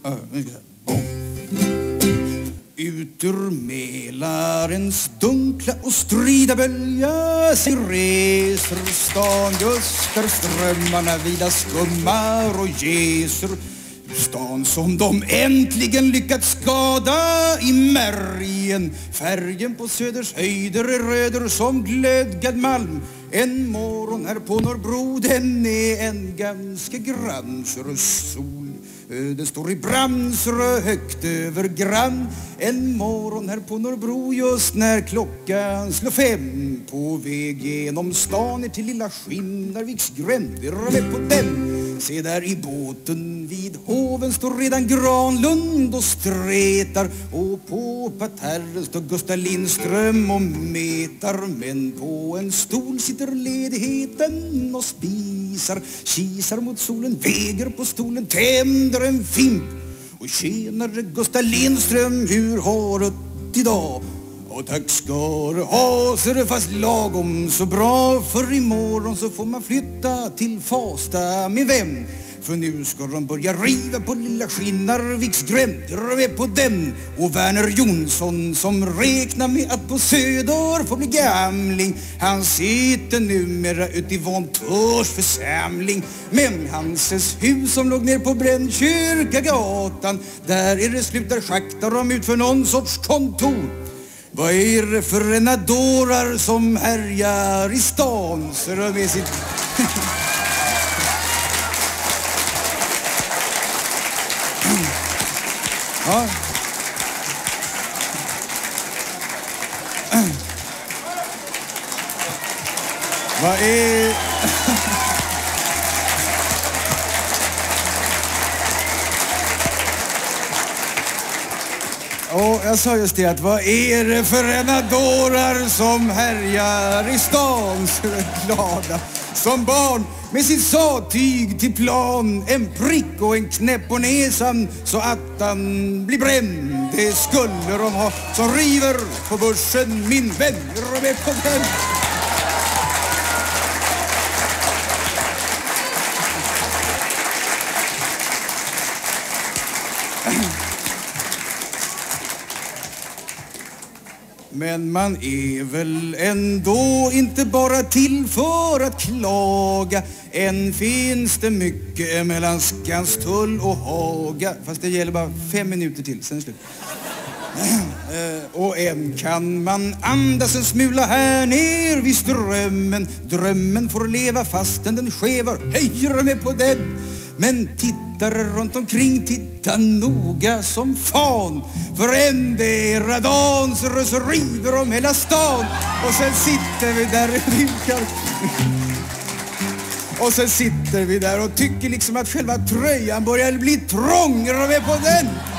Ut ur Mälarens dunkla och strida bölja sig reser stan just där strömmarna vida skummar och geser. Stan som de äntligen lyckats skada i märgen. Färgen på Söders höjder är röder som glödgad malm. En morgon här på Norrbro, den är en ganska grann sol. Det står i Bramsrö högt över grann. En morgon här på Norrbro just när klockan slår 5. På väg genom stan ner till lilla Skinnarviks gränd. Vi rör på den. Se där i båten vid hoven står redan Granlund och stretar. Och på parterren står Gustav Lindström och metar. Men på en stol sitter ledigheten och spisar. Kisar mot solen, väger på stolen, tänder en fimp. Och tjenare Gustav Lindström, hur har du det idag? Och tack ska du ha, så är det fast lagom så bra. För imorgon så får man flytta till Fasta, min vän. För nu ska de börja riva på lilla Skinnarviks gränd. Drar vi på den. Och Verner Jonsson som räknar med att på Söder få bli gamling. Han sitter numera ut i Vantörs församling. Men Hanses hus som låg ner på Brännkyrkagatan, där är det slutar schaktar de ut för någon sorts kontor. Vad är det för renadorar som härjar i stan? Så de med sitt... Ja. Vad är... Och jag sa just det, att vad är det för renadorar som härjar i stan? Så glada som barn med sitt satyg till plan. En prick och en knäpp på näsan så att han blir bränd. Det skulle de ha som river på börsen, min vän. Robert på den. Men man är väl ändå inte bara till för att klaga. Än finns det mycket mellan Skanstull och Haga. Fast det gäller bara 5 minuter till, sen slut. Och än kan man andas en smula här ner vid strömmen. Drömmen får leva fastän den skevar. Höjer med på den. Men tittare runt omkring, titta noga som fan. För endera dagen så river de hela stan. Och sen sitter vi där och vinkar. Och sen sitter vi där och tycker liksom att själva tröjan börjar bli trångare med på den.